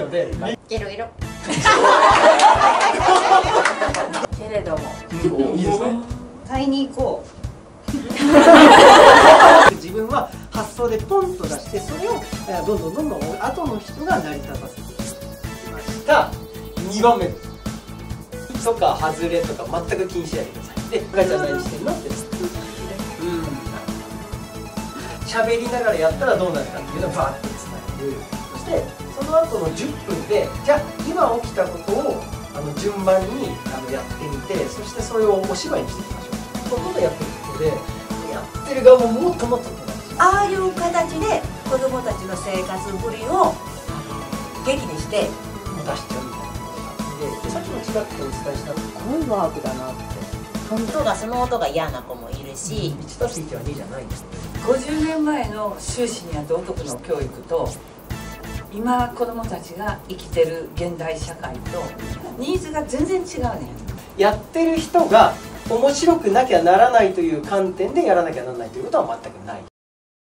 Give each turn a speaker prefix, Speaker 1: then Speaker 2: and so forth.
Speaker 1: ので
Speaker 2: いろいろけれども
Speaker 1: いいですね。
Speaker 2: 買いに行こう。
Speaker 1: 自分は発想でポンと出して、それをどんどん後の人が成り立たせてきました。2番目です。とか外れとか全く気にしないでください。で、ガチャ何してんのって。喋りながらやったらどうなるかっていうのをバーッと伝える。そしてその後の10分で、じゃあ今起きたことを順番にやってみて、そしてそれをお芝居にしていきましょう。そういうことをやっていくことで、やってる側ももっともっと楽しい。
Speaker 2: ああいう形で子どもたちの生活ぶりを劇にして
Speaker 1: 出しちゃうみたいな感じで、さっきもちらっとお伝えしたす
Speaker 2: ごいワークだなって。本当がその音が嫌な子もいるし、
Speaker 1: 1たす1は2じゃないんです。
Speaker 3: 50年前の終始にあった男の教育と今子どもたちが生きてる現代社会とニーズが全然違うねん。
Speaker 1: やってる人が面白くなきゃならないという観点でやらなきゃならないということは全くない